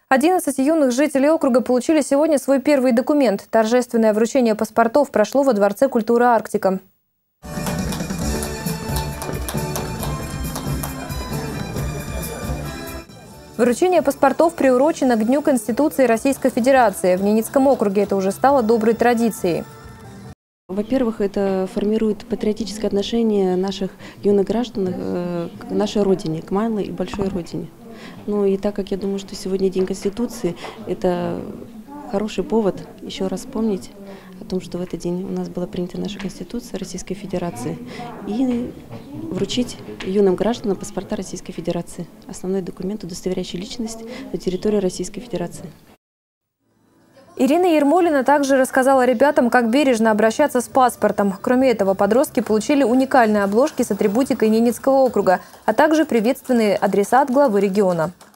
11 юных жителей округа получили сегодня свой первый документ. Торжественное вручение паспортов прошло во Дворце культуры «Арктика». Вручение паспортов приурочено к Дню Конституции Российской Федерации. В Ненецком округе это уже стало доброй традицией. Во-первых, это формирует патриотическое отношение наших юных граждан к нашей родине, к малой и большой родине. Ну и так как я думаю, что сегодня День Конституции, это хороший повод еще раз вспомнить о том, что в этот день у нас была принята наша Конституция Российской Федерации, и вручить юным гражданам паспорта Российской Федерации, основной документ, удостоверяющий личность на территории Российской Федерации. Ирина Ермолина также рассказала ребятам, как бережно обращаться с паспортом. Кроме этого, подростки получили уникальные обложки с атрибутикой Ненецкого округа, а также приветственные адреса от главы региона.